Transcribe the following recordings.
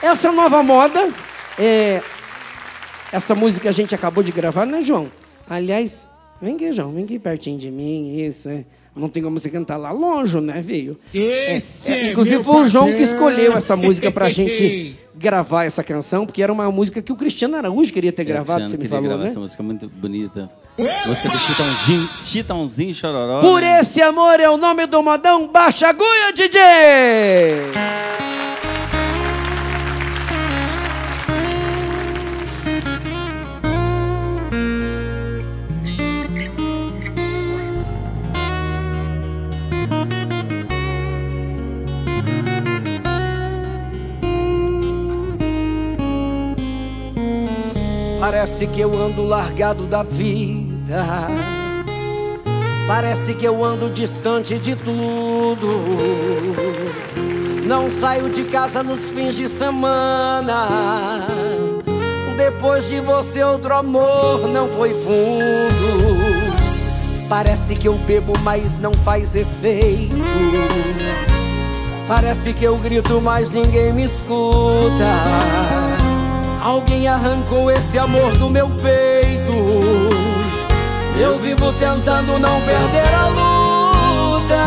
Essa nova moda, essa música a gente acabou de gravar, né, João? Aliás, vem aqui, João, vem aqui pertinho de mim, isso, Não tem como você cantar lá longe, né, veio? Inclusive foi o João que escolheu essa música pra gente gravar essa canção, porque era uma música que o Cristiano Araújo queria ter gravado, você me falou, gravar, né? Essa música muito bonita. Música do Chitãozinho Chororó. Por esse amor é o nome do modão, baixa a agulha, DJ! Parece que eu ando largado da vida, parece que eu ando distante de tudo. Não saio de casa nos fins de semana. Depois de você outro amor não foi fundo. Parece que eu bebo, mas não faz efeito. Parece que eu grito, mas ninguém me escuta. Alguém arrancou esse amor do meu peito. Eu vivo tentando não perder a luta.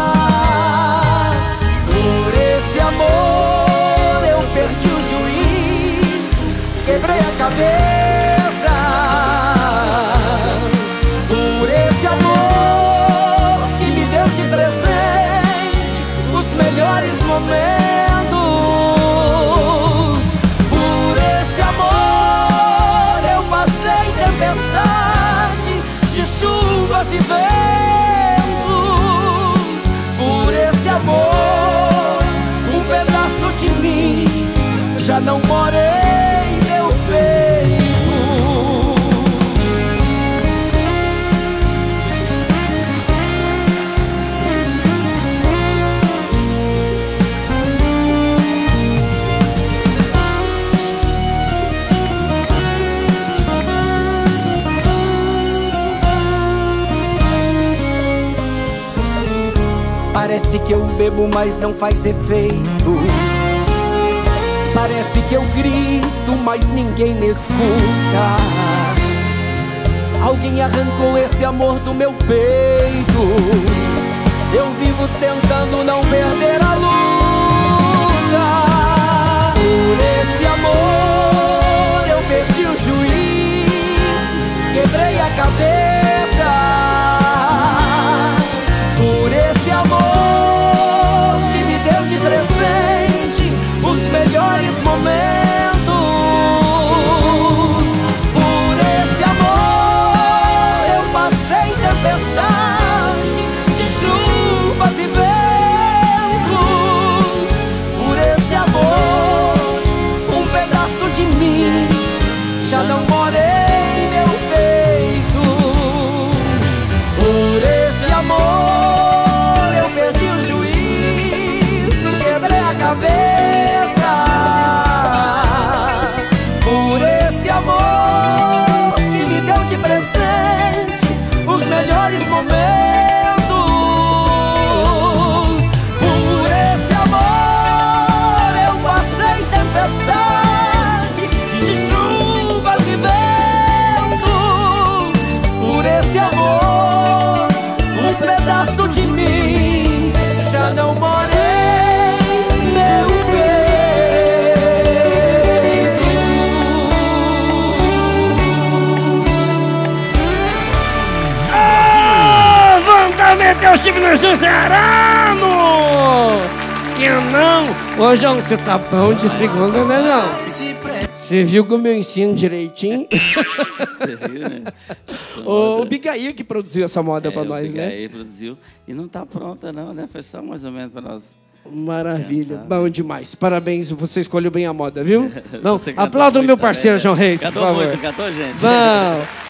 Por esse amor eu perdi o juízo, quebrei a cabeça. Por esse amor que me deu de presente os melhores momentos. Chuvas e ventos, por esse amor, um pedaço de mim já não mora em meu peito. Parece que eu bebo, mas não faz efeito. Parece que eu grito, mas ninguém me escuta. Alguém arrancou esse amor do meu peito. Eu vivo tentando não perder a luta. Por esse amor eu perdi o juízo, quebrei a cabeça. Por esse amor que me deu de presente os melhores momentos. Por esse amor eu passei tempestade de chuvas e ventos. Por esse amor um pedaço de mim já não mora em meu peito. Por esse amor por esse amor que me deu de presente os melhores momentos. Por esse amor eu passei tempestade de chuvas e ventos. Por esse amor um pedaço de mim já não mora. Eu estive no Juizerano! Que não! Ô, João, você tá bom de segunda, né, não? Você viu como eu ensino direitinho? Você viu, né? O Bigaí que produziu essa moda pra nós, né? O Bigaí produziu. E não tá pronta, não, né? Foi só mais ou menos pra nós. Maravilha, bom demais. Parabéns, você escolheu bem a moda, viu? Não, aplauda o meu parceiro, João Reis, por favor. Cantou muito, cantou, gente? Bom.